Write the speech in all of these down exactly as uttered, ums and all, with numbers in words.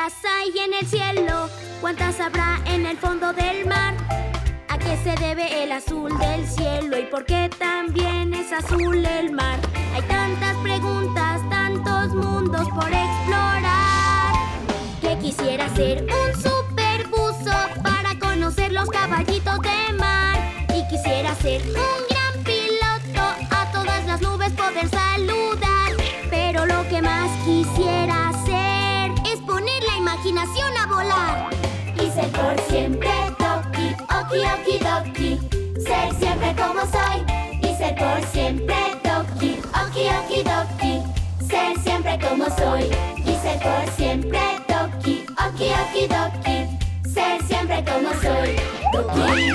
estrellas hay en el cielo? ¿Cuántas habrá en el fondo del mar? ¿A qué se debe el azul del cielo? ¿Y por qué también es azul el mar? Hay tantas preguntas, tantos mundos por explorar, que quisiera ser un superbuzo para conocer los caballitos de mar. Y quisiera ser un gran piloto, a todas las nubes poder saludar. Pero lo que más quisiera hacer es poner la imaginación a volar. Y ser por siempre Doki, Oki, Oki, Doki. Ser siempre como soy. Y ser por siempre Doki, Oki, Oki, Doki. Ser siempre como soy. Y ser por siempre Doki, Oki, Oki, Doki. Ser siempre como soy. Doki.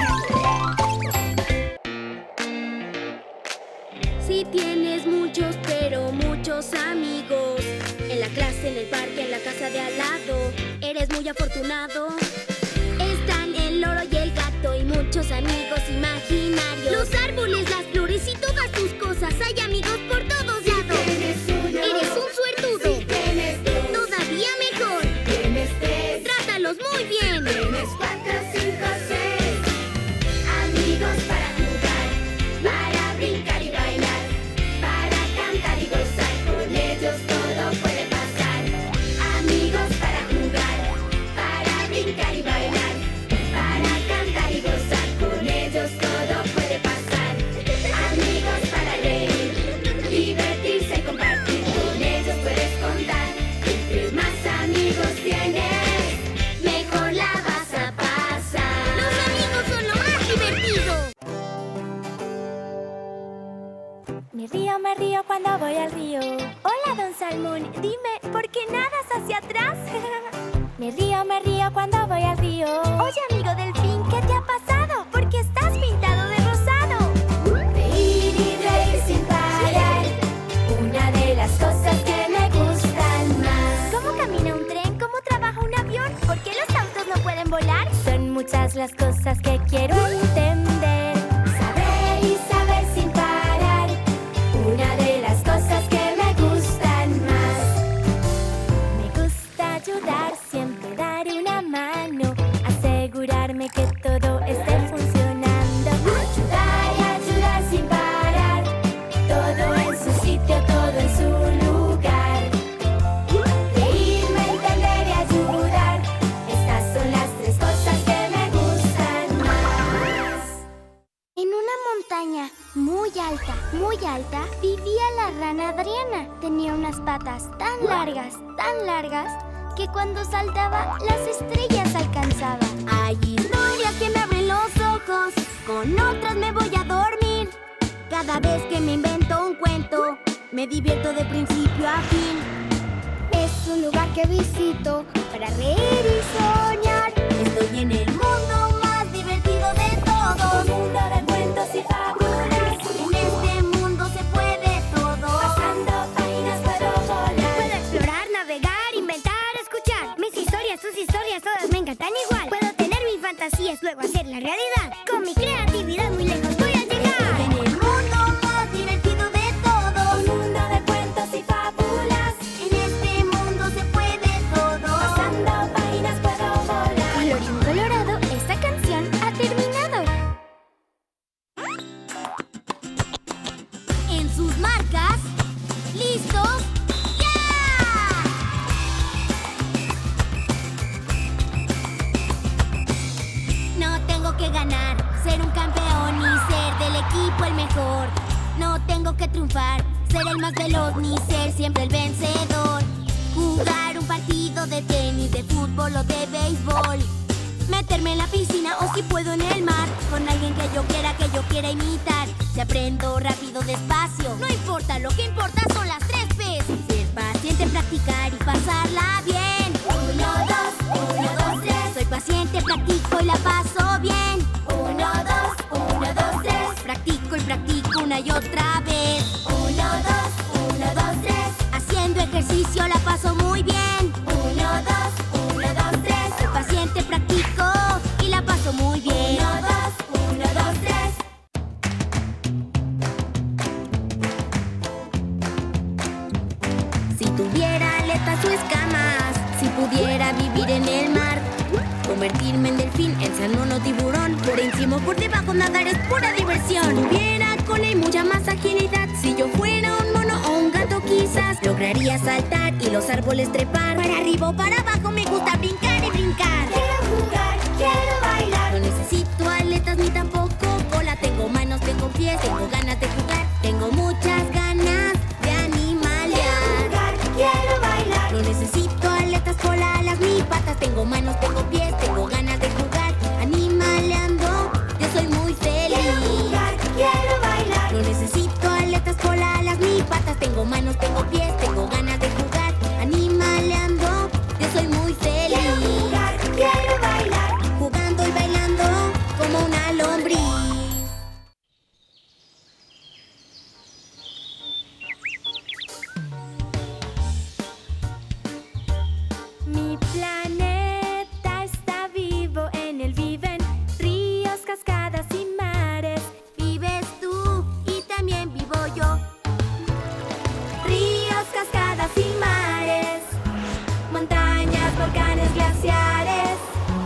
Si tienes muchos, pero muchos amigos, en la clase, en el parque, en la casa de al lado, eres muy afortunado. Están el loro y el gato y muchos amigos imaginarios. Los árboles, las flores y todas tus cosas. Hay amigos por todos lados. Eres un suertudo. Si tienes dos, todavía mejor. tienes tres, Trátalos muy bien. tienes cuatro, cinco, seis. Amigos para jugar, para brincar y bailar, para cantar y gozar. Con ellos todo puede pasar. Amigos para jugar, para brincar y bailar, para cantar y gozar. Con ellos todo puede pasar. Amigos para reír, divertirse y compartir. Con ellos puedes contar. Entre más amigos tienes, mejor la vas a pasar. Los amigos son lo más divertido. Me río, me río cuando voy al río. Hola, don Salmón, dime, ¿por qué nadas hacia atrás? Me río, me río cuando voy al río. Oye, amigo delfín, ¿qué te ha pasado? ¿Por qué estás pintado de rosado? Reír y reír sin parar, una de las cosas que me gustan más. ¿Cómo camina un tren? ¿Cómo trabaja un avión? ¿Por qué los autos no pueden volar? Son muchas las cosas que quiero entender. Saber y saber sin parar, una de las cosas que me gustan más. Me gusta ayudar, siempre dar una mano, asegurarme que todo esté funcionando. Ayudar y ayudar sin parar, todo en su sitio, todo en su lugar. Reírme, entender y ayudar, estas son las tres cosas que me gustan más. En una montaña muy alta, muy alta, vivía la rana Adriana. Tenía unas patas tan largas, tan largas, que cuando saltaba las estrellas alcanzaba. Hay historias que me abren los ojos, con otras me voy a dormir. Cada vez que me invento un cuento, me divierto de principio a fin. Es un lugar que visito para reír y soñar. Estoy en el mundo más divertido de todos. Un mundo de cuentos y fábulas. En este mundo se puede todo. Pasando páginas puedo volar. Puedo explorar, navegar, inventar, escuchar. Mis historias, tus historias, todas me encantan igual. Puedo tener mis fantasías, luego hacerla realidad. Con mi creatividad muy lejos voy a llegar. En el mundo más divertido de todos. Un mundo de cuentos y fábulas. En este mundo se puede todo. Pasando páginas puedo volar. Colorín colorado, esta canción ha terminado. En sus marcas, listos, ¡ya! No tengo que ganar, ser un campeón ni ser del equipo el mejor. No tengo que triunfar, ser el más veloz ni ser siempre el vencedor. Jugar un partido de tenis, de fútbol o de béisbol. Meterme en la piscina o si puedo en el mar, con alguien que yo quiera, que yo quiera imitar. Si aprendo rápido, despacio, no importa, lo que importa son las tres P's. Ser paciente, practicar y pasarla bien. Uno, dos, uno, dos, tres. Soy paciente, practico y la paso bien. Uno, dos, uno, dos, tres. Practico y practico una y otra vez. Uno, dos, uno, dos, tres. Haciendo ejercicio la paso muy bien. Uno, dos, uno, dos, tres. Soy paciente, practico y la paso muy bien. Uno, dos, uno, dos, tres. Si tuviera aletas o escamas, Como por debajo nadar es pura diversión. Tuviera cola y mucha más agilidad. Si yo fuera un mono o un gato quizás lograría saltar y los árboles trepar. Para arriba o para abajo me gusta brincar y brincar. Quiero jugar, quiero bailar. No necesito aletas ni tampoco cola. Tengo manos, tengo pies, tengo ganas de jugar. Tengo muchas ganas de animalear. Quiero jugar, quiero bailar. No necesito aletas, cola, alas ni patas. Tengo manos, tengo pies, tengo ganas de jugar. Animaleando, yo soy muy feliz. Quiero jugar, quiero bailar. No necesito aletas, cola, alas ni patas. Tengo manos, tengo pies, tengo ganas de jugar. Animaleando, yo soy muy feliz. Quiero jugar, quiero bailar. Jugando y bailando como una lombriz. Mi planeta está vivo, en él viven ríos, cascadas y mares. Vives tú y también vivo yo. Ríos, cascadas y mares, montañas, volcanes, glaciares,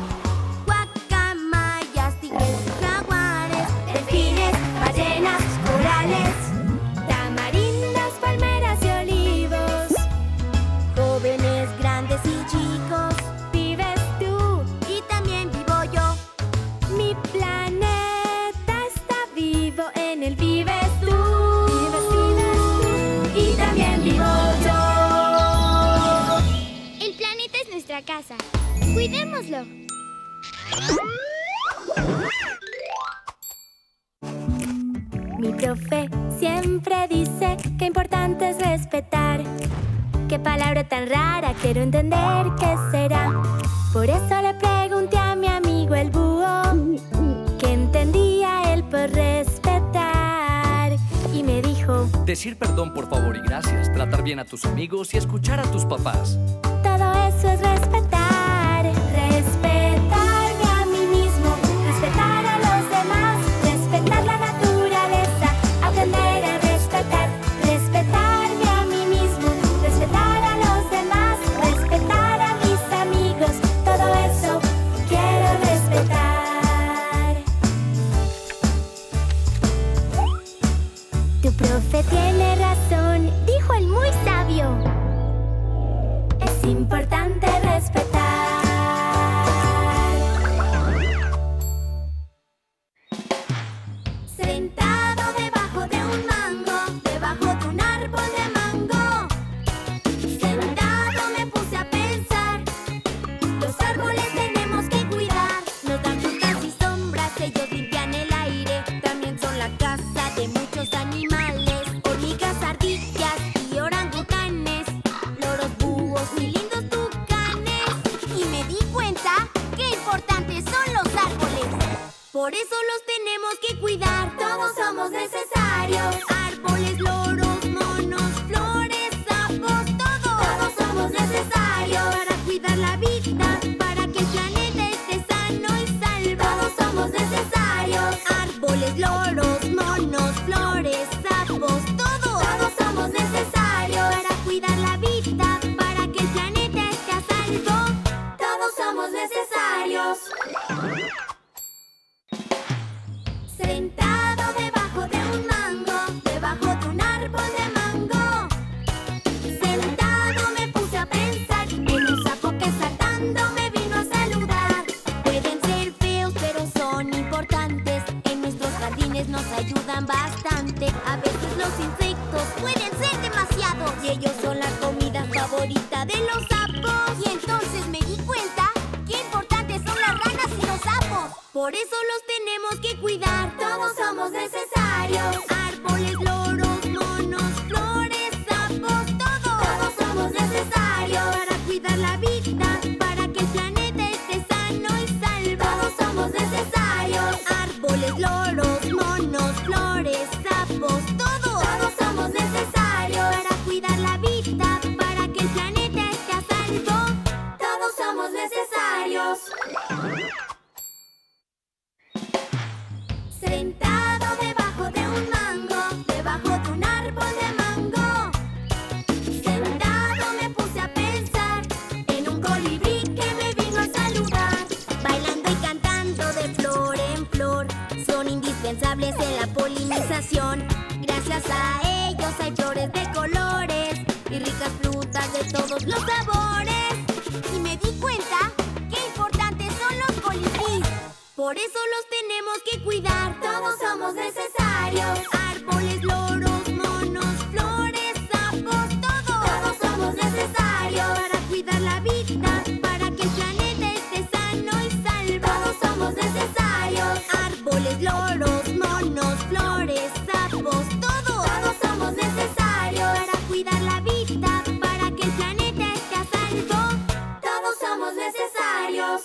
Guacamayas, tigres y jaguares. delfines, ballenas, corales, tamarindas, palmeras y olivos. Jóvenes, grandes y chicos. Vives tú, Y también vivo yo. mi planeta está vivo, en él vives tú. Vives, vives tú, y también vivo yo. El planeta es nuestra casa. Cuidémoslo. Mi profe siempre dice que importante es respetar. Qué palabra tan rara, quiero entender qué será. Por eso le pregunté a mi amigo el búho qué entendía él por respetar. Y me dijo: Decir perdón por favor y gracias, tratar bien a tus amigos y escuchar a tus papás. todo eso es respetar. Respetarme a mí mismo, respetar a los demás, respetar la naturaleza, aprender a respetar. Respetarme a mí mismo, respetar a los demás, respetar a mis amigos, todo eso quiero respetar. Tu profe tiene razón, dijo el muy sabio. Es importante respetar. Sentado debajo de un mango, debajo de un árbol de mango. Sentado me puse a pensar. Los árboles tenemos que cuidar. Nos dan frutas y sombras, ellos limpian el aire. También son la casa de muchos animales. Hormigas, ardillas y orangutanes. Loros, búhos y lindos tucanes. Y me di cuenta qué importantes son los árboles. Por eso los tenemos que cuidar. Todos somos necesarios. Árboles, loros, monos, flores, sapos, todos. Todos somos necesarios para cuidar la vida, para que el planeta esté sano y salvo. Todos somos necesarios. Árboles, loros, monos, flores, sapos, todos. Todos somos necesarios para cuidar la vida, para que el planeta esté a salvo. Todos somos necesarios. Sentado debajo de un mango, debajo de un árbol de mango. Sentado me puse a pensar en un sapo que saltando me vino a saludar. Pueden ser feos, pero son importantes. En nuestros jardines nos ayudan bastante. A veces los insectos pueden ser demasiados y ellos son la comida favorita de los sapos. Y entonces me di cuenta qué importantes son las ranas y los sapos. Por eso los tenemos que cuidar. Todos somos necesarios. Árboles, loros, monos, flores, sapos, todos. Todos somos necesarios para cuidar la vida, para que el planeta esté sano y salvo. Todos somos necesarios. Árboles, loros, monos, flores, sapos, todos. Todos somos necesarios para cuidar la vida, para que el planeta esté a salvo. Todos somos necesarios. Sentado debajo de un mango, debajo de un árbol de mango. Sentado me puse a pensar en un colibrí que me vino a saludar. Bailando y cantando de flor en flor, establece la polinización. Gracias a ellos hay flores de colores y ricas frutas de todos los sabores. Y me di cuenta qué importantes son los colibríes. Por eso los tenemos que cuidar. Todos somos necesarios. Árboles, loros, monos, flores, sapos, todos. Todos somos necesarios. Para cuidar la vida, para que el planeta esté sano y salvo. Todos somos necesarios. Árboles, loros, monos, flores, sapos, todos. Todos somos necesarios. Para cuidar la vida, para que el planeta esté a salvo. Todos somos necesarios.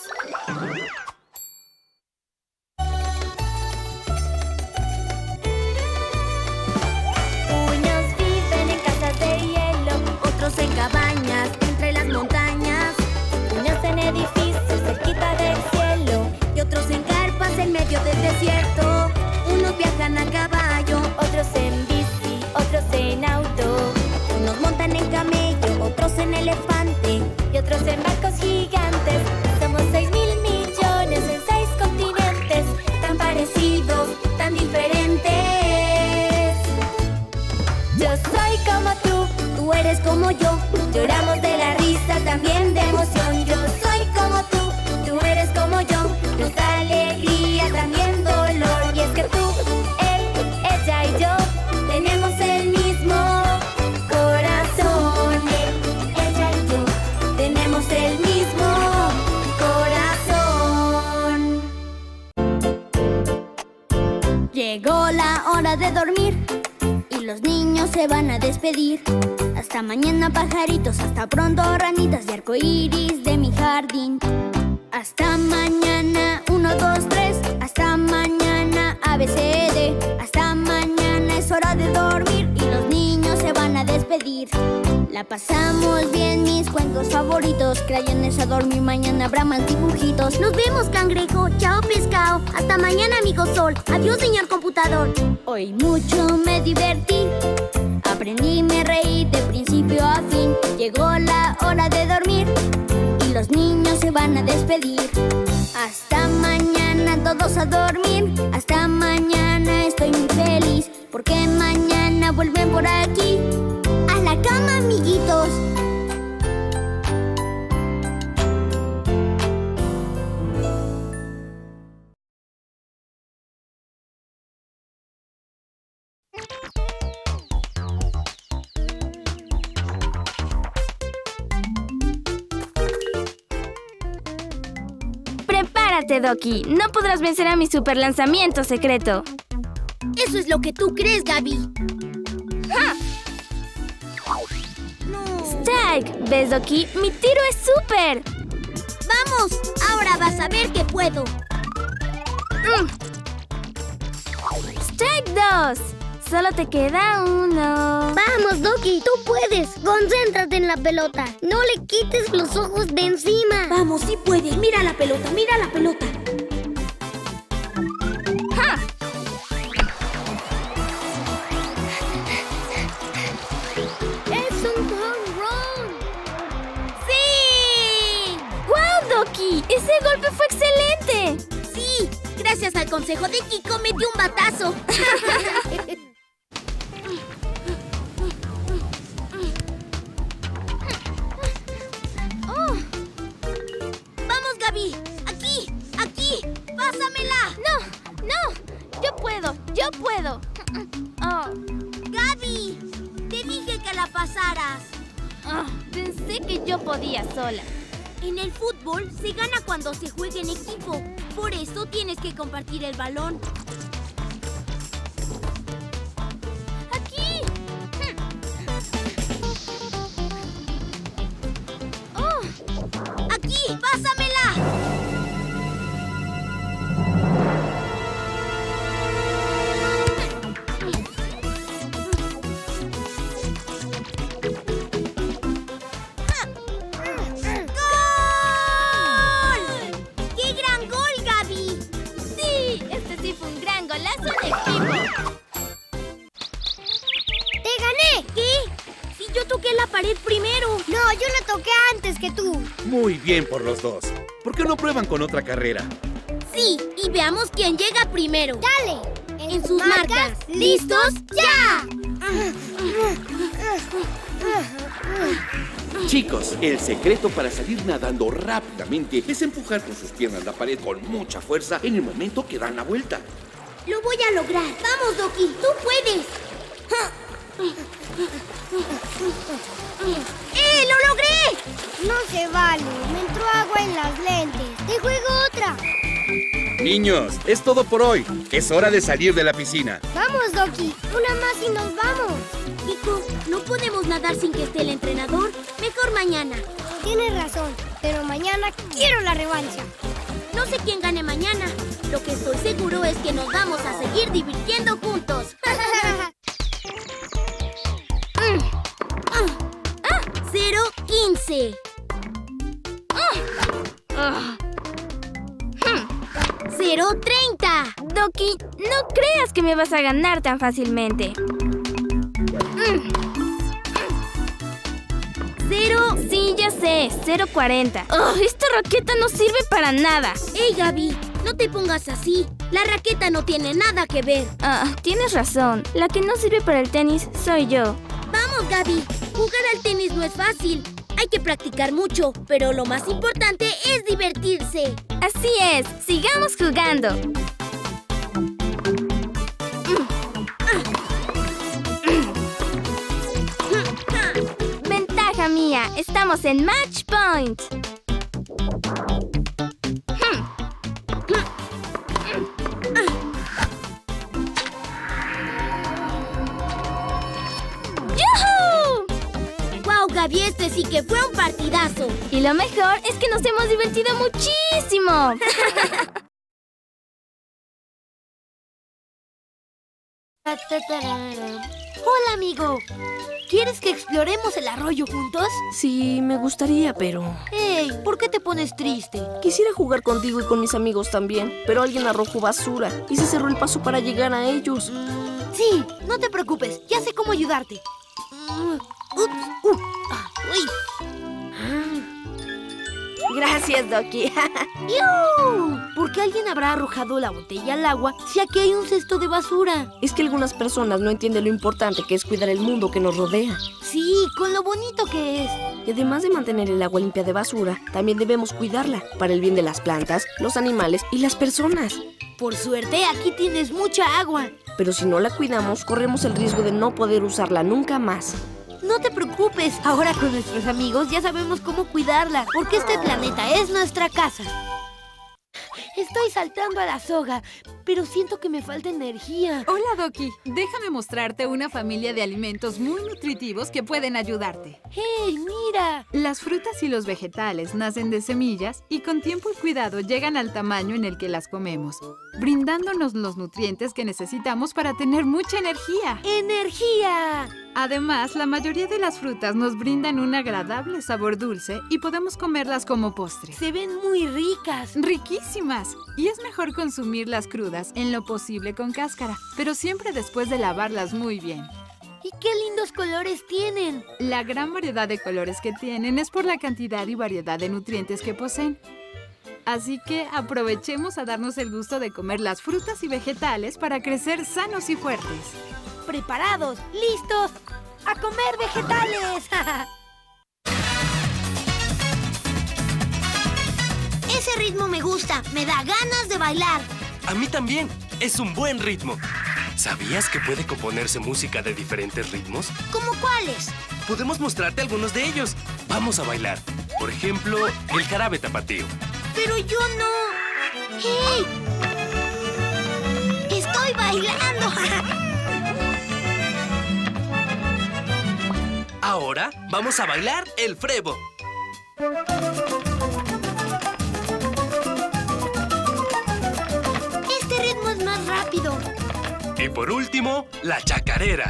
Unos viven en casas de hielo, otros en cabañas entre las montañas. Unos en edificios cerquita del cielo. Y otros en carpas en medio del desierto. Unos viajan a caballo, Otros en bici, otros en auto. unos montan en camello, otros en elefante. Y otros en barcos gigantes. Somos seis mil millones en seis continentes. Tan parecidos, tan diferentes. Yo soy como tú, Tú eres como yo, lloramos de la risa, también de emoción. Yo soy como tú, tú eres como yo. Nos da alegría, también dolor. Y es que tú, él, ella y yo tenemos el mismo corazón. Él, ella y yo tenemos el mismo corazón. llegó la hora de dormir y los niños se van a despedir. Hasta mañana, pajaritos, hasta pronto, ranitas de arcoíris de mi jardín. Hasta mañana, uno, dos, tres. Hasta mañana, A, B, C, D. Hasta mañana, es hora de dormir y los niños se van a despedir. La pasamos bien, mis cuentos favoritos. Crayones a dormir, mañana habrá más dibujitos. Nos vemos, cangrejo, chao pescado. Hasta mañana, amigo sol. Adiós, señor computador. Hoy mucho me divertí. Aprendí, me reí de principio a fin. Llegó la hora de dormir y los niños se van a despedir. Hasta mañana, todos a dormir. Hasta mañana, estoy muy feliz porque mañana vuelven por aquí. A la cama, amiguitos. Prepárate, Doki. No podrás vencer a mi super lanzamiento secreto. Eso es lo que tú crees, Gaby. ¡Ja! No. Strike, ¿ves, Doki? Mi tiro es súper. Vamos, ahora vas a ver que puedo. Mm. Strike dos. Solo te queda uno. Vamos, Doki, tú puedes. Concéntrate en la pelota. No le quites los ojos de encima. Vamos, sí puedes. Mira la pelota, mira la pelota. ¡Ja! Es un home run. ¡Sí! ¡Guau, Doki! ¡Ese golpe fue excelente! Sí, gracias al consejo de Kiko metí un batazo. Oh. Vamos, Gaby. Aquí, aquí. Pásamela. ¡No! ¡No! ¡Yo puedo! ¡Yo puedo! Oh. Gaby, te dije que la pasaras. Oh, pensé que yo podía sola. En el fútbol se gana cuando se juega en equipo. Por eso tienes que compartir el balón. ¡Aquí! ¡Oh! ¡Aquí! ¡Pásamela! La pared primero. No, yo la toqué antes que tú. Muy bien por los dos. ¿Por qué no prueban con otra carrera? Sí, y veamos quién llega primero. Dale. en sus marcas. ¿Listos? ¡Ya! Chicos, el secreto para salir nadando rápidamente es empujar con sus piernas la pared con mucha fuerza en el momento que dan la vuelta. Lo voy a lograr. Vamos, Doki, tú puedes. ¡Eh, lo logré! No se vale. Me entró agua en las lentes. ¡Te juego otra! Niños, es todo por hoy. Es hora de salir de la piscina. Vamos, Doki. Una más y nos vamos. Nico, no podemos nadar sin que esté el entrenador. Mejor mañana. Tienes razón, pero mañana quiero la revancha. No sé quién gane mañana. Lo que estoy seguro es que nos vamos a seguir divirtiendo juntos. cero quince. cero treinta. Doki, no creas que me vas a ganar tan fácilmente. Cero. Sí, ya sé, cero cuarenta. Oh, esta raqueta no sirve para nada. ¡Ey, Gaby! No te pongas así. La raqueta no tiene nada que ver. Ah, tienes razón. La que no sirve para el tenis soy yo. Vamos, Gaby. Jugar al tenis no es fácil. Hay que practicar mucho, pero lo más importante es divertirse. Así es. Sigamos jugando. Ventaja mía. Estamos en Match Point. Gaby, este sí que fue un partidazo. Y lo mejor es que nos hemos divertido muchísimo. Hola, amigo. ¿Quieres que exploremos el arroyo juntos? Sí, me gustaría, pero... Hey, ¿por qué te pones triste? Quisiera jugar contigo y con mis amigos también, pero alguien arrojó basura y se cerró el paso para llegar a ellos. Mm, sí, no te preocupes. Ya sé cómo ayudarte. Mm, ups, uh, ah, uy. Gracias, Doki. ¡Yuuu! ¿Por qué alguien habrá arrojado la botella al agua si aquí hay un cesto de basura? Es que algunas personas no entienden lo importante que es cuidar el mundo que nos rodea. Sí, con lo bonito que es. Y además de mantener el agua limpia de basura, también debemos cuidarla para el bien de las plantas, los animales y las personas. Por suerte, aquí tienes mucha agua. Pero si no la cuidamos, corremos el riesgo de no poder usarla nunca más. No te preocupes, ahora con nuestros amigos ya sabemos cómo cuidarla, porque este planeta es nuestra casa. Estoy saltando a la soga, pero siento que me falta energía. Hola, Doki. Déjame mostrarte una familia de alimentos muy nutritivos que pueden ayudarte. ¡Hey, mira! Las frutas y los vegetales nacen de semillas y con tiempo y cuidado llegan al tamaño en el que las comemos, brindándonos los nutrientes que necesitamos para tener mucha energía. ¡Energía! Además, la mayoría de las frutas nos brindan un agradable sabor dulce y podemos comerlas como postre. Se ven muy ricas. ¡Riquísimas! Y es mejor consumirlas crudas en lo posible con cáscara, pero siempre después de lavarlas muy bien. ¡Y qué lindos colores tienen! La gran variedad de colores que tienen es por la cantidad y variedad de nutrientes que poseen. Así que aprovechemos a darnos el gusto de comer las frutas y vegetales para crecer sanos y fuertes. ¡Preparados! ¡Listos! ¡A comer vegetales! Ese ritmo me gusta. Me da ganas de bailar. A mí también. Es un buen ritmo. ¿Sabías que puede componerse música de diferentes ritmos? ¿Cómo cuáles? Podemos mostrarte algunos de ellos. Vamos a bailar. Por ejemplo, el jarabe tapatío. Pero yo no... ¡Hey! ¡Estoy bailando! Ahora vamos a bailar el frevo. Este ritmo es más rápido. Y por último, la chacarera.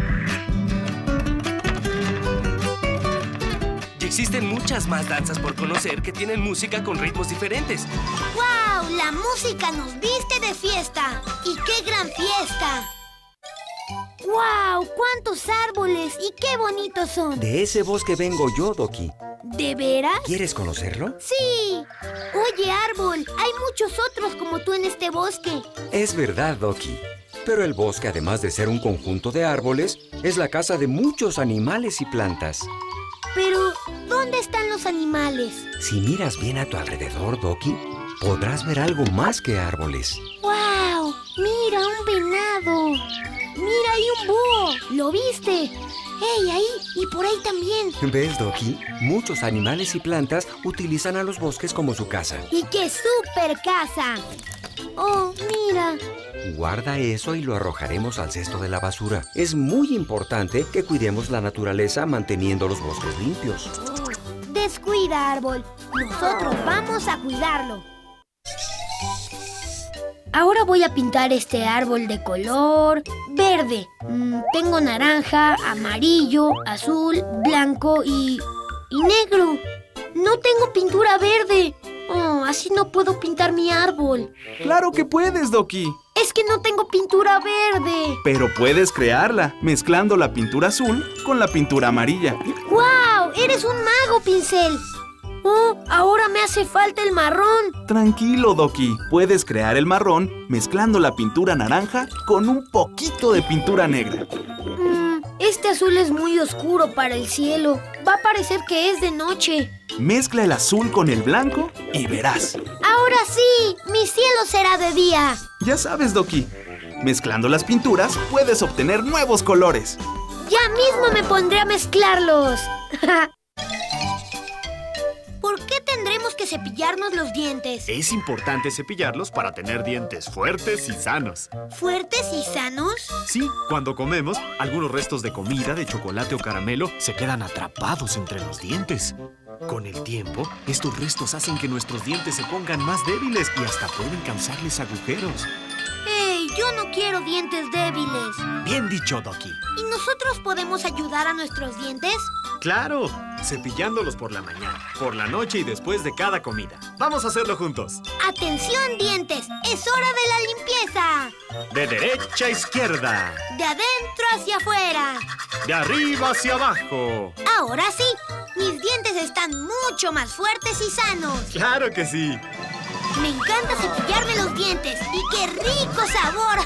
Y existen muchas más danzas por conocer que tienen música con ritmos diferentes. ¡Wow! La música nos viste de fiesta. ¡Y qué gran fiesta! ¡Wow! ¡Cuántos árboles! ¡Y qué bonitos son! De ese bosque vengo yo, Doki. ¿De veras? ¿Quieres conocerlo? ¡Sí! Oye, árbol, hay muchos otros como tú en este bosque. Es verdad, Doki. Pero el bosque, además de ser un conjunto de árboles, es la casa de muchos animales y plantas. Pero, ¿dónde están los animales? Si miras bien a tu alrededor, Doki, podrás ver algo más que árboles. ¡Wow! ¡Mira, un venado! ¡Mira, hay un búho! ¿Lo viste? ¡Ey, ahí! Y por ahí también. ¿Ves, Doki? Muchos animales y plantas utilizan a los bosques como su casa. ¡Y qué súper casa! ¡Oh, mira! Guarda eso y lo arrojaremos al cesto de la basura. Es muy importante que cuidemos la naturaleza manteniendo los bosques limpios. Descuida, árbol. Nosotros vamos a cuidarlo. Ahora voy a pintar este árbol de color verde. Mm, tengo naranja, amarillo, azul, blanco y... y negro. No tengo pintura verde. Oh, así no puedo pintar mi árbol. ¡Claro que puedes, Doki! Es que no tengo pintura verde. Pero puedes crearla, mezclando la pintura azul con la pintura amarilla. ¡Guau! ¡Eres un mago, Pincel! ¡Oh! Ahora me hace falta el marrón. Tranquilo, Doki. Puedes crear el marrón mezclando la pintura naranja con un poquito de pintura negra. Mm, este azul es muy oscuro para el cielo. Va a parecer que es de noche. Mezcla el azul con el blanco y verás. ¡Ahora sí! ¡Mi cielo será de día! Ya sabes, Doki. Mezclando las pinturas puedes obtener nuevos colores. ¡Ya mismo me pondré a mezclarlos! ¿Por qué tendremos que cepillarnos los dientes? Es importante cepillarlos para tener dientes fuertes y sanos. ¿Fuertes y sanos? Sí, cuando comemos, algunos restos de comida, de chocolate o caramelo se quedan atrapados entre los dientes. Con el tiempo, estos restos hacen que nuestros dientes se pongan más débiles y hasta pueden causarles agujeros. ¡Ey! Yo no quiero dientes débiles. Bien dicho, Doki. ¿Y nosotros podemos ayudar a nuestros dientes? ¡Claro! Cepillándolos por la mañana, por la noche y después de cada comida. ¡Vamos a hacerlo juntos! ¡Atención, dientes! ¡Es hora de la limpieza! De derecha a izquierda. De adentro hacia afuera. De arriba hacia abajo. Ahora sí, mis dientes están mucho más fuertes y sanos. ¡Claro que sí! Me encanta cepillarme los dientes. ¡Y qué rico sabor!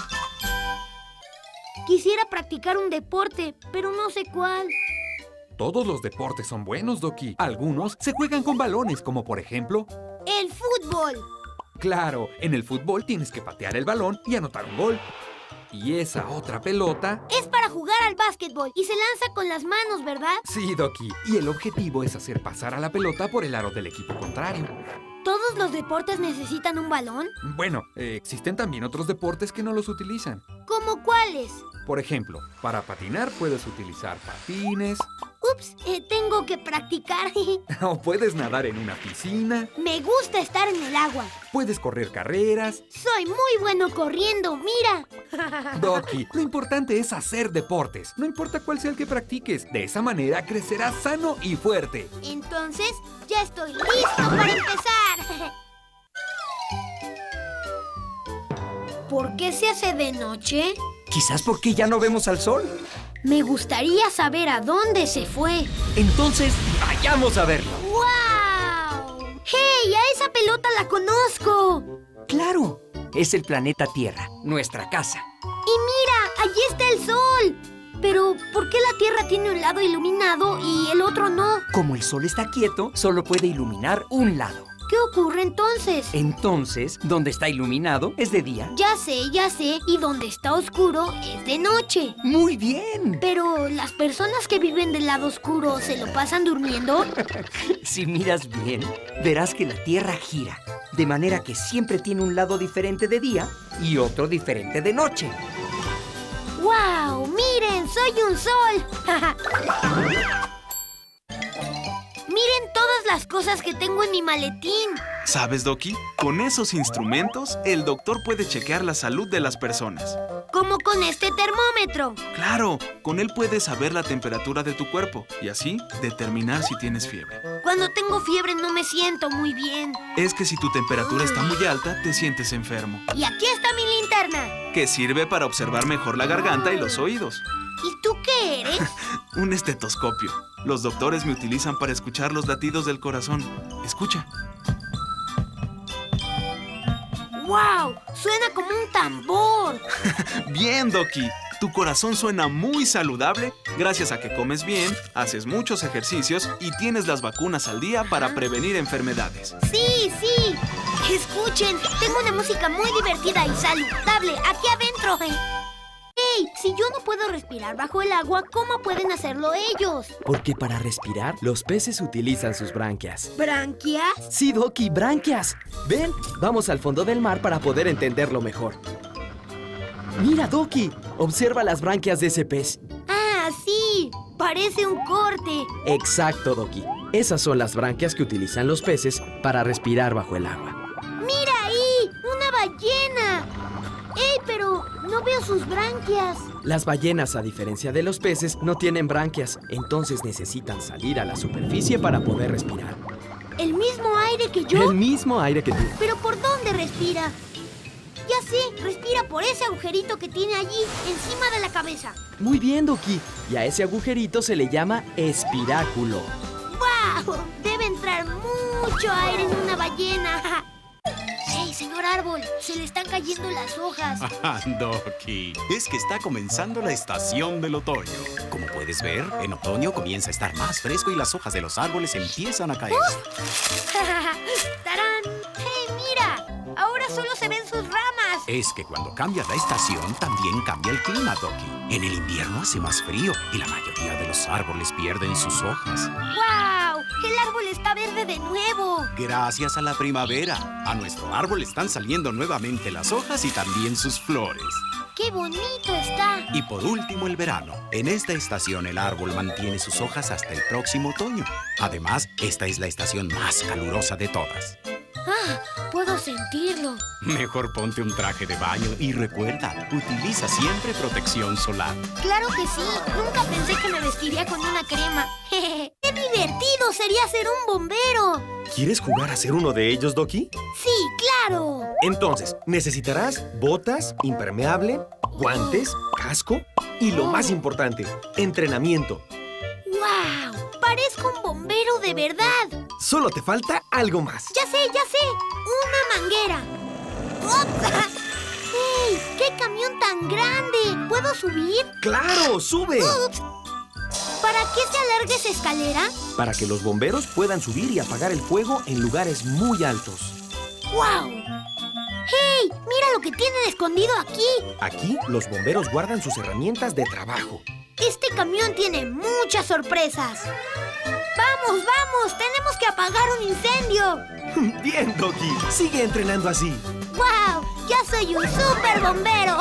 Quisiera practicar un deporte, pero no sé cuál. Todos los deportes son buenos, Doki. Algunos se juegan con balones, como por ejemplo... ¡el fútbol! Claro, en el fútbol tienes que patear el balón y anotar un gol. Y esa otra pelota... es para jugar al básquetbol y se lanza con las manos, ¿verdad? Sí, Doki. Y el objetivo es hacer pasar a la pelota por el aro del equipo contrario. ¿Todos los deportes necesitan un balón? Bueno, eh, existen también otros deportes que no los utilizan. ¿Cómo cuáles? Por ejemplo, para patinar puedes utilizar patines. Ups, eh, tengo que practicar. O puedes nadar en una piscina. Me gusta estar en el agua. Puedes correr carreras. Soy muy bueno corriendo, mira. Doki, lo importante es hacer deportes. No importa cuál sea el que practiques. De esa manera crecerás sano y fuerte. Entonces, ya estoy listo para empezar. ¿Por qué se hace de noche? Quizás porque ya no vemos al sol. Me gustaría saber a dónde se fue. Entonces, vayamos a verlo. ¡Wow! ¡Hey! ¡A esa pelota la conozco! ¡Claro! Es el planeta Tierra, nuestra casa. ¡Y mira! ¡Allí está el sol! Pero, ¿por qué la Tierra tiene un lado iluminado y el otro no? Como el sol está quieto, solo puede iluminar un lado. ¿Qué ocurre entonces? Entonces, donde está iluminado es de día. Ya sé, ya sé. Y donde está oscuro es de noche. ¡Muy bien! Pero, ¿las personas que viven del lado oscuro se lo pasan durmiendo? Si miras bien, verás que la Tierra gira. De manera que siempre tiene un lado diferente de día y otro diferente de noche. ¡Wow! ¡Miren! ¡Soy un sol! ¡Miren todas las cosas que tengo en mi maletín! ¿Sabes, Doki? Con esos instrumentos, el doctor puede chequear la salud de las personas. ¿Cómo con este termómetro? ¡Claro! Con él puedes saber la temperatura de tu cuerpo y así determinar si tienes fiebre. Cuando tengo fiebre no me siento muy bien. Es que si tu temperatura está muy alta, te sientes enfermo. Y aquí está mi linterna. Que sirve para observar mejor la garganta y los oídos. ¿Y tú qué eres? Un estetoscopio. Los doctores me utilizan para escuchar los latidos del corazón. Escucha. ¡Wow! Suena como un tambor. Bien, Doki. Tu corazón suena muy saludable gracias a que comes bien, haces muchos ejercicios y tienes las vacunas al día para prevenir enfermedades. Sí, sí. Escuchen, tengo una música muy divertida y saludable aquí adentro. ¡Hey! Si yo no puedo respirar bajo el agua, ¿cómo pueden hacerlo ellos? Porque para respirar, los peces utilizan sus branquias. ¿Branquias? Sí, Doki, branquias. Ven, vamos al fondo del mar para poder entenderlo mejor. Mira, Doki, observa las branquias de ese pez. ¡Ah, sí! Parece un corte. Exacto, Doki. Esas son las branquias que utilizan los peces para respirar bajo el agua. ¡Mira ahí! ¡Una ballena! ¡Ey, pero no veo sus branquias! Las ballenas, a diferencia de los peces, no tienen branquias, entonces necesitan salir a la superficie para poder respirar. ¿El mismo aire que yo? El mismo aire que tú. ¿Pero por dónde respira? Ya sé, respira por ese agujerito que tiene allí, encima de la cabeza. Muy bien, Doki. Y a ese agujerito se le llama espiráculo. ¡Guau! Debe entrar mucho aire en una ballena. ¡Hey, señor árbol! Se le están cayendo las hojas. Ah, Doki, es que está comenzando la estación del otoño. Como puedes ver, en otoño comienza a estar más fresco y las hojas de los árboles empiezan a caer. ¡Tarán! ¡Hey, mira! Ahora solo se ven sus ramas. Es que cuando cambia la estación, también cambia el clima, Doki. En el invierno hace más frío y la mayoría de los árboles pierden sus hojas. ¡Wow! ¡El árbol está verde de nuevo! Gracias a la primavera, a nuestro árbol están saliendo nuevamente las hojas y también sus flores. ¡Qué bonito está! Y por último, el verano. En esta estación el árbol mantiene sus hojas hasta el próximo otoño. Además, esta es la estación más calurosa de todas. ¡Ah! ¡Puedo sentirlo! Mejor ponte un traje de baño y recuerda, utiliza siempre protección solar. ¡Claro que sí! Nunca pensé que me vestiría con una crema. ¡Qué divertido sería ser un bombero! ¿Quieres jugar a ser uno de ellos, Doki? ¡Sí, claro! Entonces, necesitarás botas, impermeable, guantes, casco y lo más importante, entrenamiento. ¡Wow! ¡Parezco un bombero de verdad! Solo te falta algo más. ¡Ya sé, ya sé! ¡Una manguera! ¡Ops! ¡Hey! ¡Qué camión tan grande! ¿Puedo subir? ¡Claro! ¡Sube! ¡Ups! ¿Para qué se alarga esa escalera? Para que los bomberos puedan subir y apagar el fuego en lugares muy altos. ¡Wow! ¡Hey! ¡Mira lo que tienen escondido aquí! Aquí, los bomberos guardan sus herramientas de trabajo. Este camión tiene muchas sorpresas. ¡Vamos, vamos! ¡Tenemos que apagar un incendio! Bien, Doki. Sigue entrenando así. ¡Wow! ¡Ya soy un super bombero!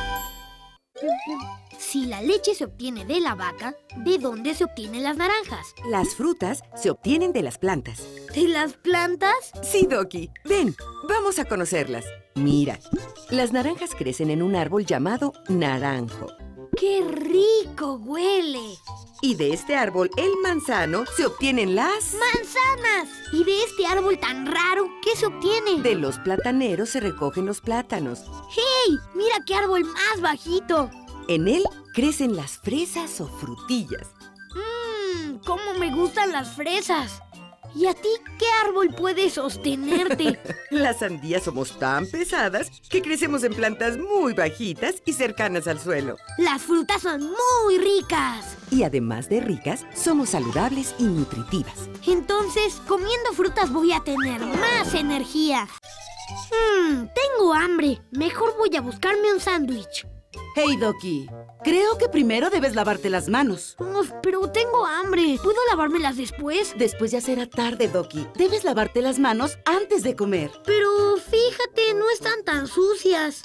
Si la leche se obtiene de la vaca, ¿de dónde se obtienen las naranjas? Las frutas se obtienen de las plantas. ¿De las plantas? Sí, Doki. Ven, vamos a conocerlas. Mira, las naranjas crecen en un árbol llamado naranjo. ¡Qué rico huele! Y de este árbol, el manzano, se obtienen las... ¡manzanas! ¿Y de este árbol tan raro, qué se obtiene? De los plataneros se recogen los plátanos. ¡Hey! ¡Mira qué árbol más bajito! En él crecen las fresas o frutillas. ¡Mmm! ¡Cómo me gustan las fresas! ¿Y a ti qué árbol puede sostenerte? Las sandías somos tan pesadas que crecemos en plantas muy bajitas y cercanas al suelo. Las frutas son muy ricas. Y además de ricas, somos saludables y nutritivas. Entonces, comiendo frutas voy a tener más energía. Mmm, tengo hambre. Mejor voy a buscarme un sándwich. Hey, Doki. Creo que primero debes lavarte las manos. Uf, pero tengo hambre. ¿Puedo lavármelas después? Después ya será tarde, Doki. Debes lavarte las manos antes de comer. Pero fíjate, no están tan sucias.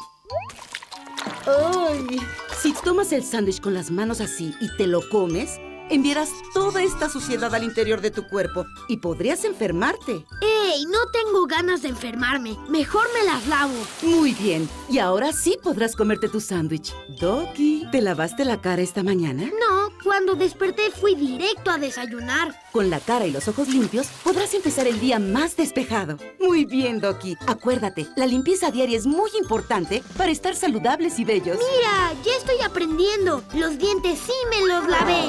¡Ay! Si tomas el sándwich con las manos así y te lo comes, enviarás toda esta suciedad al interior de tu cuerpo y podrías enfermarte. ¡Ey! No tengo ganas de enfermarme. Mejor me las lavo. Muy bien. Y ahora sí podrás comerte tu sándwich. Doki, ¿te lavaste la cara esta mañana? No, cuando desperté fui directo a desayunar. Con la cara y los ojos limpios, podrás empezar el día más despejado. Muy bien, Doki. Acuérdate, la limpieza diaria es muy importante para estar saludables y bellos. Mira, ya estoy aprendiendo. Los dientes sí me los lavé.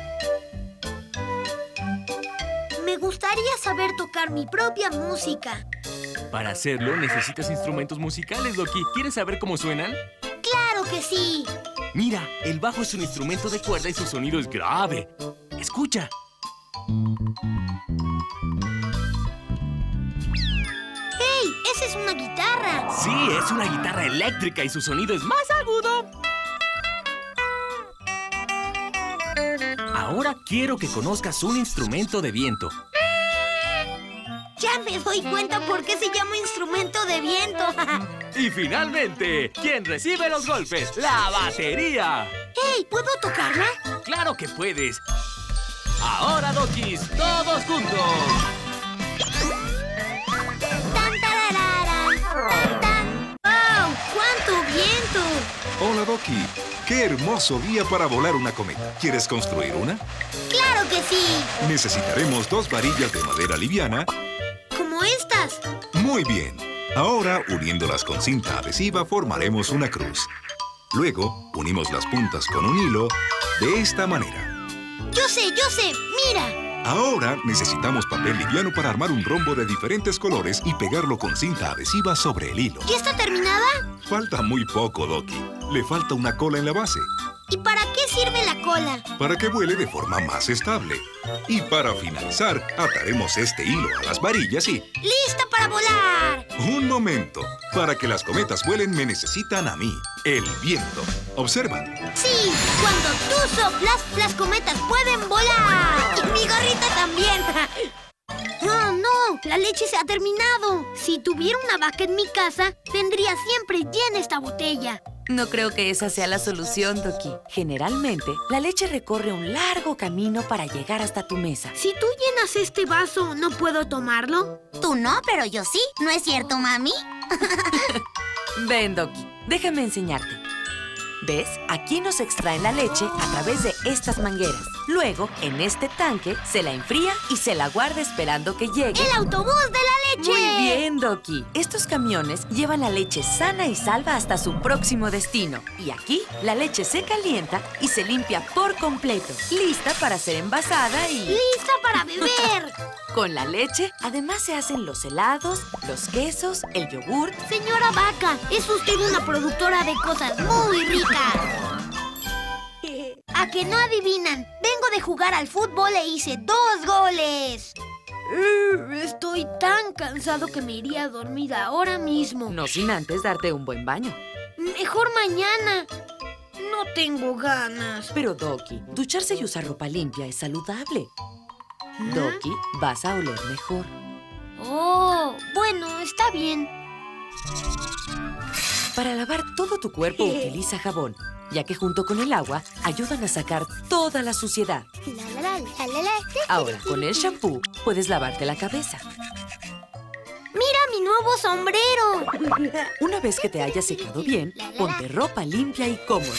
Me gustaría saber tocar mi propia música. Para hacerlo, necesitas instrumentos musicales, Doki. ¿Quieres saber cómo suenan? ¡Claro que sí! Mira, el bajo es un instrumento de cuerda y su sonido es grave. Escucha. ¡Hey! ¡Esa es una guitarra! Sí, es una guitarra eléctrica y su sonido es más agudo. Ahora quiero que conozcas un instrumento de viento. Ya me doy cuenta por qué se llama instrumento de viento. Y finalmente, ¿quién recibe los golpes? ¡La batería! ¡Hey! ¿Puedo tocarla? ¡Claro que puedes! Ahora, Dokis, todos juntos. ¡Tan, tararara! ¡Tan, tan! ¡Wow! ¡Cuánto viento! Hola, Doki. ¡Qué hermoso día para volar una cometa! ¿Quieres construir una? ¡Claro que sí! Necesitaremos dos varillas de madera liviana. ¿Como estas? Muy bien. Ahora, uniéndolas con cinta adhesiva, formaremos una cruz. Luego, unimos las puntas con un hilo de esta manera. ¡Yo sé, yo sé! ¡Mira! Ahora necesitamos papel liviano para armar un rombo de diferentes colores y pegarlo con cinta adhesiva sobre el hilo. ¿Ya está terminada? Falta muy poco, Doki. Le falta una cola en la base. ¿Y para qué sirve la cola? Para que vuele de forma más estable. Y para finalizar, ataremos este hilo a las varillas y... ¡Lista para volar! Un momento. Para que las cometas vuelen me necesitan a mí, el viento. Observa. ¡Sí! Cuando tú soplas, las cometas pueden volar. ¡Y mi gorrita también! ¡Oh, no! ¡La leche se ha terminado! Si tuviera una vaca en mi casa, tendría siempre llena esta botella. No creo que esa sea la solución, Doki. Generalmente, la leche recorre un largo camino para llegar hasta tu mesa. Si tú llenas este vaso, ¿no puedo tomarlo? Tú no, pero yo sí. ¿No es cierto, mami? Ven, Doki. Déjame enseñarte. ¿Ves? Aquí nos extraen la leche a través de estas mangueras. Luego, en este tanque, se la enfría y se la guarda esperando que llegue... ¡El autobús de la leche! Muy bien, Doki. Estos camiones llevan la leche sana y salva hasta su próximo destino. Y aquí, la leche se calienta y se limpia por completo. Lista para ser envasada y... ¡Lista para beber! Con la leche, además se hacen los helados, los quesos, el yogurt... Señora Vaca, es usted una productora de cosas muy ricas. ¿A que no adivinan? Vengo de jugar al fútbol e hice dos goles. Uh, estoy tan cansado que me iría a dormir ahora mismo. No sin antes darte un buen baño. Mejor mañana. No tengo ganas. Pero, Doki, ducharse y usar ropa limpia es saludable. ¿Mm? Doki, vas a oler mejor. Oh, bueno, está bien. Para lavar todo tu cuerpo utiliza jabón, ya que junto con el agua ayudan a sacar toda la suciedad. La, la, la, la, la. Ahora, con el shampoo, puedes lavarte la cabeza. ¡Mira mi nuevo sombrero! Una vez que te hayas secado bien, ponte ropa limpia y cómoda.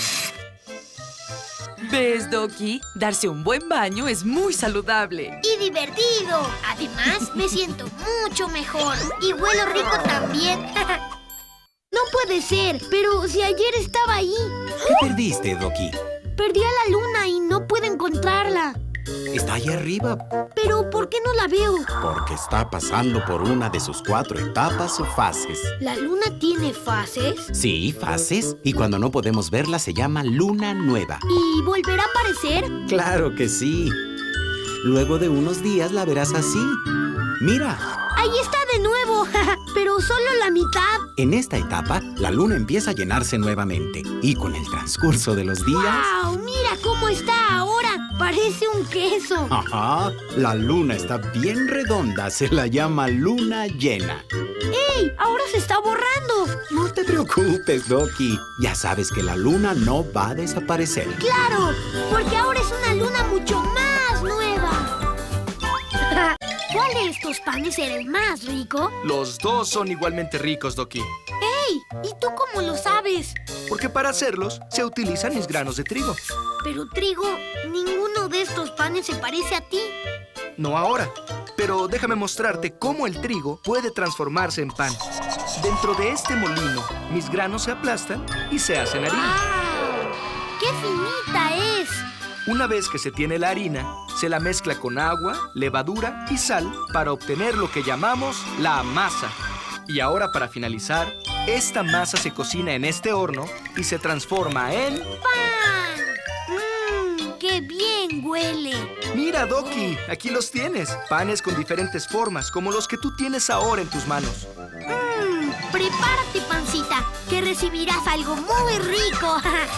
¿Ves, Doki? Darse un buen baño es muy saludable. ¡Y divertido! Además, me siento mucho mejor. Y huelo rico también. No puede ser, pero si ayer estaba ahí. ¿Qué perdiste, Doki? Perdí a la luna y no puedo encontrarla. Está ahí arriba. Pero, ¿por qué no la veo? Porque está pasando por una de sus cuatro etapas o fases. ¿La luna tiene fases? Sí, fases. Y cuando no podemos verla se llama luna nueva. ¿Y volverá a aparecer? Claro que sí. Luego de unos días la verás así. ¡Mira! ¡Ahí está de nuevo! Pero solo la mitad. En esta etapa, la luna empieza a llenarse nuevamente. Y con el transcurso de los días... ¡Wow! ¡Mira cómo está ahora! ¡Parece un queso! Ajá. La luna está bien redonda. Se la llama luna llena. ¡Ey! ¡Ahora se está borrando! No te preocupes, Doki. Ya sabes que la luna no va a desaparecer. ¡Claro! Porque ahora es una luna mucho más nueva. ¿Cuál de estos panes era el más rico? Los dos son igualmente ricos, Doki. ¡Ey! ¿Y tú cómo lo sabes? Porque para hacerlos se utilizan mis granos de trigo. Pero, Trigo, ninguno de estos panes se parece a ti. No ahora, pero déjame mostrarte cómo el trigo puede transformarse en pan. Dentro de este molino, mis granos se aplastan y se hacen harina. ¡Wow! ¡Qué finita es! Una vez que se tiene la harina, Se la mezcla con agua, levadura y sal para obtener lo que llamamos la masa. Y ahora, para finalizar, esta masa se cocina en este horno y se transforma en... ¡Pan! ¡Mmm! ¡Qué bien huele! Mira, Doki, aquí los tienes. Panes con diferentes formas, como los que tú tienes ahora en tus manos. ¡Mmm! Prepárate, pancita, que recibirás algo muy rico.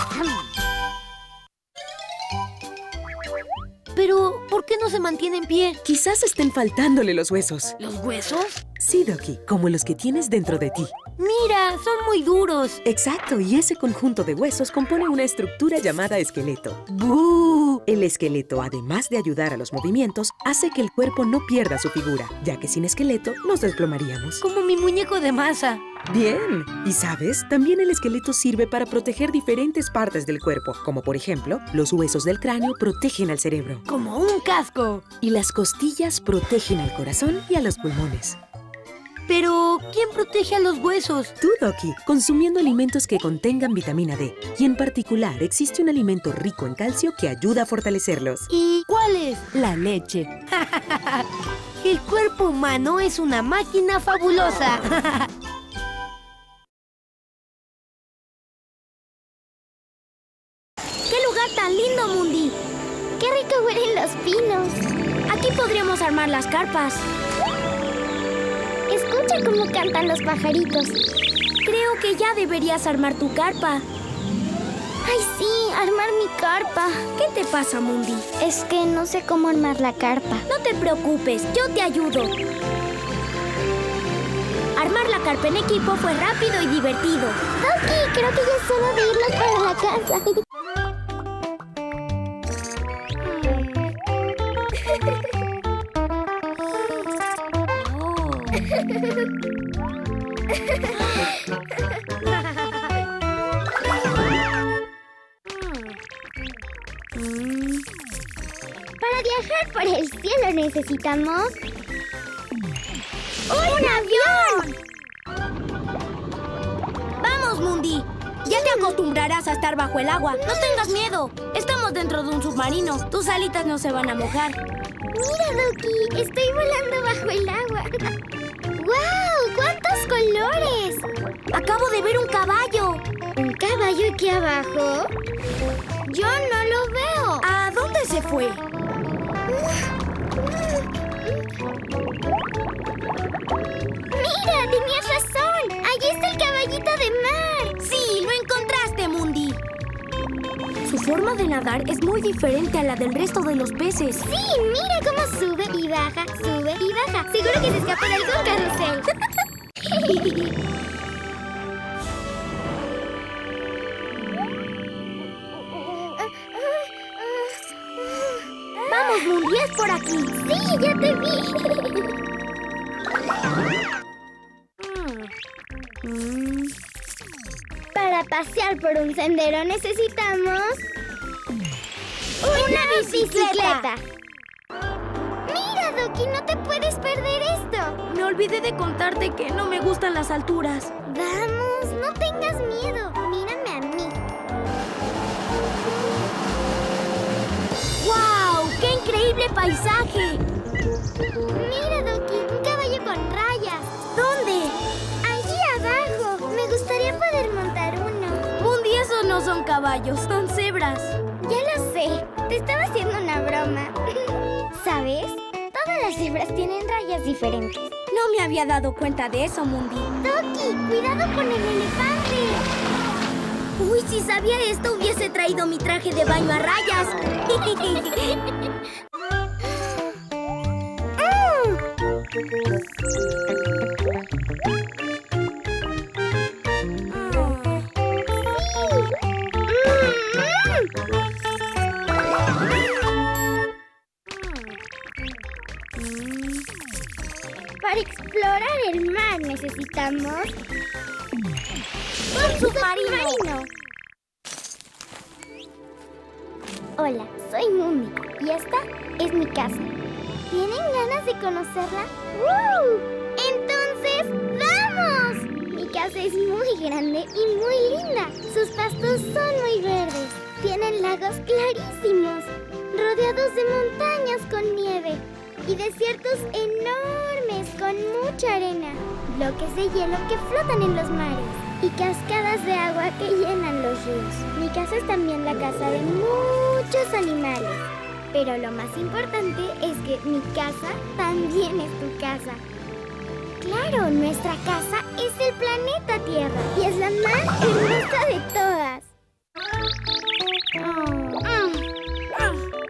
Pero, ¿por qué no se mantiene en pie? Quizás estén faltándole los huesos. ¿Los huesos? Sí, Doki, como los que tienes dentro de ti. Mira, son muy duros. Exacto, y ese conjunto de huesos compone una estructura llamada esqueleto. ¡Bú! El esqueleto, además de ayudar a los movimientos, hace que el cuerpo no pierda su figura, ya que sin esqueleto nos desplomaríamos. Como mi muñeco de masa. Bien. Y sabes, también el esqueleto sirve para proteger diferentes partes del cuerpo, como por ejemplo, los huesos del cráneo protegen al cerebro. Como un casco. Y las costillas protegen al corazón y a los pulmones. Pero, ¿quién protege a los huesos? Tú, Doki, consumiendo alimentos que contengan vitamina D. Y en particular, existe un alimento rico en calcio que ayuda a fortalecerlos. ¿Y cuál es? La leche. El cuerpo humano es una máquina fabulosa. ¡Qué lugar tan lindo, Mundi! ¡Qué rico huelen los pinos! Aquí podríamos armar las carpas. Escucha cómo cantan los pajaritos. Creo que ya deberías armar tu carpa. ¡Ay, sí! ¡Armar mi carpa! ¿Qué te pasa, Mundi? Es que no sé cómo armar la carpa. No te preocupes, yo te ayudo. Armar la carpa en equipo fue rápido y divertido. Doki, creo que ya es hora de irnos para la casa. Para viajar por el cielo necesitamos... ¡un avión! ¡Vamos, Mundi! Ya te acostumbrarás a estar bajo el agua. No tengas miedo. Estamos dentro de un submarino. Tus alitas no se van a mojar. Mira, Doki, estoy volando bajo el agua. ¡Guau! ¡Cuántos colores! Acabo de ver un caballo. ¿Un caballo aquí abajo? Yo no lo veo. ¿A dónde se fue? ¡Mira! ¡Tenías razón! ¡Allí está el caballito de mar! ¡Sí! ¡Lo encontraste, Mundi! Su forma de nadar es muy diferente a la del resto de los peces. ¡Sí! ¡Mira cómo sube y baja, sube y baja! ¡Seguro que se escapa de algún carrusel! ¡Vamos, Mundi! ¡Es por aquí! ¡Sí! ¡Ya te vi! Para pasear por un sendero necesitamos... ¡una, ¡Una bicicleta! bicicleta! ¡Mira, Doki! ¡No te puedes perder esto! Me olvidé de contarte que no me gustan las alturas. ¡Vamos! ¡No tengas miedo! ¡Mírame a mí! ¡Wow! ¡Qué increíble paisaje! ¡Mira, Doki! ¡Un caballo con rayas! ¿Dónde? ¡Allí abajo! Me gustaría poder montar uno. Mundi, esos no son caballos, son cebras. Ya lo sé. Te estaba haciendo una broma. ¿Sabes? Todas las cebras tienen rayas diferentes. No me había dado cuenta de eso, Mundi. ¡Doki! ¡Cuidado con el elefante! Uy, si sabía esto, hubiese traído mi traje de baño a rayas. Para explorar el mar necesitamos... ¡un submarino! Hola, soy Mundi y esta es mi casa. ¿Tienen ganas de conocerla? ¡Uh! ¡Entonces, vamos! Mi casa es muy grande y muy linda. Sus pastos son muy verdes. Tienen lagos clarísimos. rodeados de montañas con nieve y desiertos enormes con mucha arena, bloques de hielo que flotan en los mares y cascadas de agua que llenan los ríos. Mi casa es también la casa de muchos animales, pero lo más importante es que mi casa también es tu casa. Claro, nuestra casa es el planeta Tierra y es la más hermosa de todas. Oh. Ah. Ah.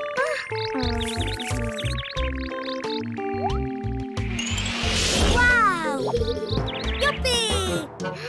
Ah. ¡Wow! ¡Yupi!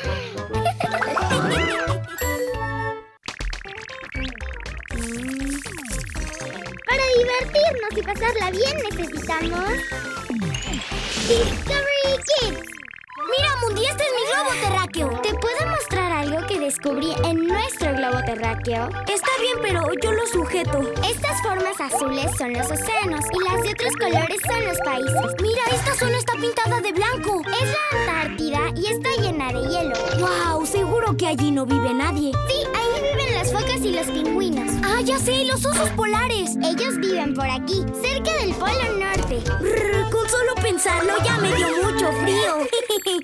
Para divertirnos y pasarla bien necesitamos Discovery Kids. Mira, Mundi, este es mi globo terráqueo. ¿Te puedo mostrar algo que descubrí en nuestro globo terráqueo? Está bien, pero yo lo sujeto. Estas formas azules son los océanos y las de otros colores son los países. Mira, esta zona está pintada de blanco. Es la Antártida y está llena de hielo. ¡Wow! Seguro que allí no vive nadie. Sí, ahí viven las focas y los pingüinos. ¡Ah, ya sé! ¡Los osos polares! Ellos viven por aquí, cerca del Polo Norte. Brr, con solo pensarlo ya me dio mucho frío.